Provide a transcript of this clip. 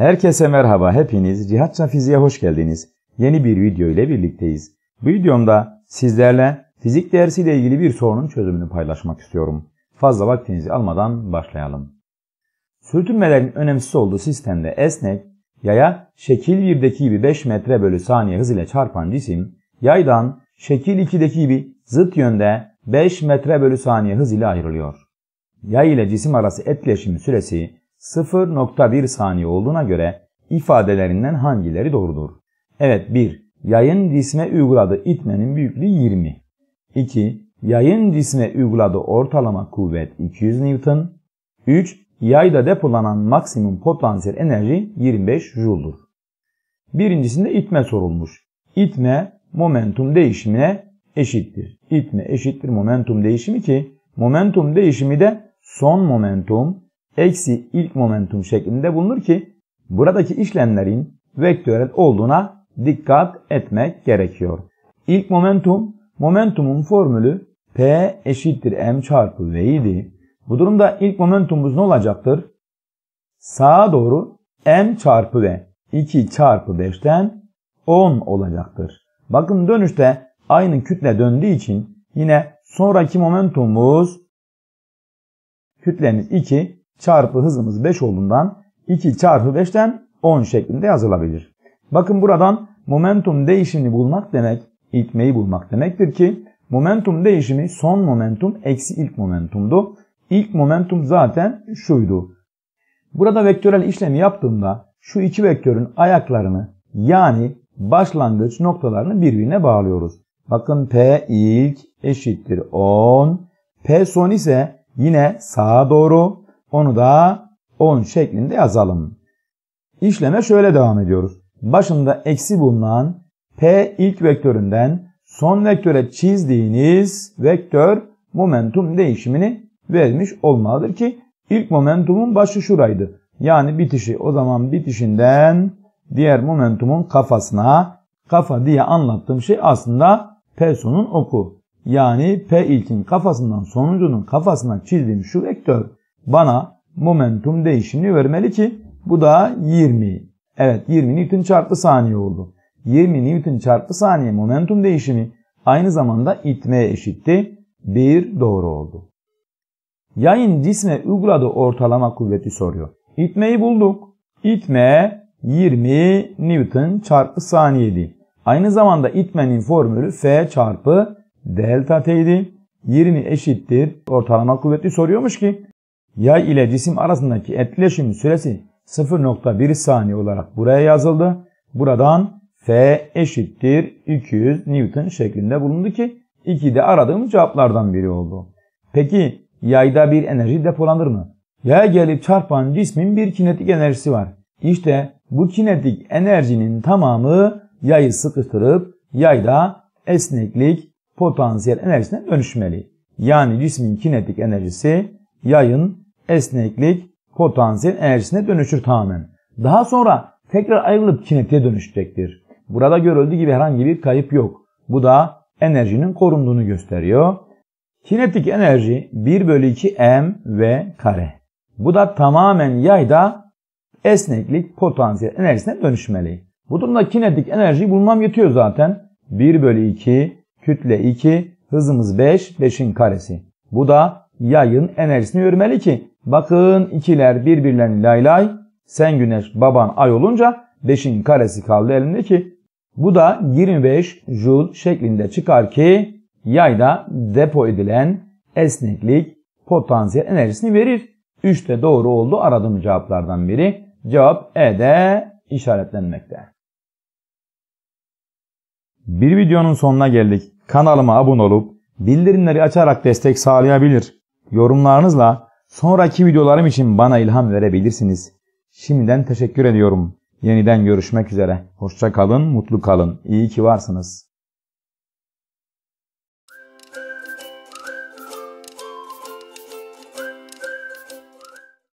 Herkese merhaba, hepiniz Cihatça Fizik'e hoş geldiniz. Yeni bir video ile birlikteyiz. Bu videomda sizlerle fizik dersiyle ilgili bir sorunun çözümünü paylaşmak istiyorum. Fazla vaktinizi almadan başlayalım. Sürtünmelerin önemsiz olduğu sistemde esnek, yaya şekil 1'deki gibi 5 metre bölü saniye hız ile çarpan cisim, yaydan şekil 2'deki gibi zıt yönde 5 metre bölü saniye hız ile ayrılıyor. Yay ile cisim arası etkileşim süresi 0,1 saniye olduğuna göre ifadelerinden hangileri doğrudur? Evet, 1. Yayın cisme uyguladığı itmenin büyüklüğü 20. 2. Yayın cisme uyguladığı ortalama kuvvet 200 Newton. 3. Yayda depolanan maksimum potansiyel enerji 25 Joule'dur. Birincisinde itme sorulmuş. İtme momentum değişimine eşittir. İtme eşittir momentum değişimi ki momentum değişimi de son momentum eksi ilk momentum şeklinde bulunur ki buradaki işlemlerin vektörel olduğuna dikkat etmek gerekiyor. İlk momentumun formülü P eşittir M çarpı V idi. Bu durumda ilk momentumumuz ne olacaktır? Sağa doğru M çarpı V 2 çarpı 5'ten 10 olacaktır. Bakın dönüşte aynı kütle döndüğü için yine sonraki momentumumuz kütlemiz 2 çarpı hızımız 5 olduğundan 2 çarpı 5'ten 10 şeklinde yazılabilir. Bakın buradan momentum değişimini bulmak demek, itmeyi bulmak demektir ki momentum değişimi son momentum eksi ilk momentumdu. İlk momentum zaten şuydu. Burada vektörel işlemi yaptığımda şu iki vektörün ayaklarını yani başlangıç noktalarını birbirine bağlıyoruz. Bakın P ilk eşittir 10. P son ise yine sağa doğru. Onu da 10 şeklinde yazalım. İşleme şöyle devam ediyoruz. Başında eksi bulunan P ilk vektöründen son vektöre çizdiğiniz vektör momentum değişimini vermiş olmalıdır ki ilk momentumun başı şuraydı. Yani bitişi, o zaman bitişinden diğer momentumun kafasına, kafa diye anlattığım şey aslında P sonun oku. Yani P ilkin kafasından sonuncunun kafasına çizdiğim şu vektör bana momentum değişimini vermeli ki bu da 20. Evet, 20 Newton çarpı saniye oldu. 20 Newton çarpı saniye momentum değişimi aynı zamanda itmeye eşitti. 1 doğru oldu. Yayın cisme uyguladığı ortalama kuvveti soruyor. İtmeyi bulduk. İtme 20 Newton çarpı saniyeydi. Aynı zamanda itmenin formülü F çarpı delta T'ydi. 20 eşittir ortalama kuvveti soruyormuş ki yay ile cisim arasındaki etkileşim süresi 0,1 saniye olarak buraya yazıldı. Buradan F eşittir 200 Newton şeklinde bulundu ki 2 de aradığımız cevaplardan biri oldu. Peki yayda bir enerji depolanır mı? Yaya gelip çarpan cismin bir kinetik enerjisi var. İşte bu kinetik enerjinin tamamı yayı sıkıştırıp yayda esneklik potansiyel enerjisine dönüşmeli. Yani cismin kinetik enerjisi yayın esneklik potansiyel enerjisine dönüşür tamamen. Daha sonra tekrar ayrılıp kinetiğe dönüşecektir. Burada görüldüğü gibi herhangi bir kayıp yok. Bu da enerjinin korunduğunu gösteriyor. Kinetik enerji 1/2 mv kare. Bu da tamamen yayda esneklik potansiyel enerjisine dönüşmeli. Bu durumda kinetik enerjiyi bulmam yetiyor zaten. 1/2 kütle 2 hızımız 5 5'in karesi. Bu da yayın enerjisini vermeli ki bakın ikiler birbirlerini lay lay sen güneş baban ay olunca 5'in karesi kaldı elimde ki bu da 25 Joule şeklinde çıkar ki yayda depo edilen esneklik potansiyel enerjisini verir. 3 de doğru oldu aradığım cevaplardan biri. Cevap E'de işaretlenmekte. Bir videonun sonuna geldik. Kanalıma abone olup bildirimleri açarak destek sağlayabilir. Yorumlarınızla sonraki videolarım için bana ilham verebilirsiniz. Şimdiden teşekkür ediyorum. Yeniden görüşmek üzere. Hoşça kalın, mutlu kalın. İyi ki varsınız.